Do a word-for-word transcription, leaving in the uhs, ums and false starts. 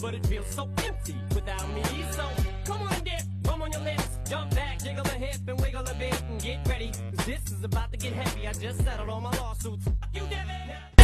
but it feels so empty without me. So come on and dip, bum on your lips, jump back, jiggle a hip and wiggle a bit and get ready, 'cause this is about to get heavy. I just settled all my lawsuits. You did it.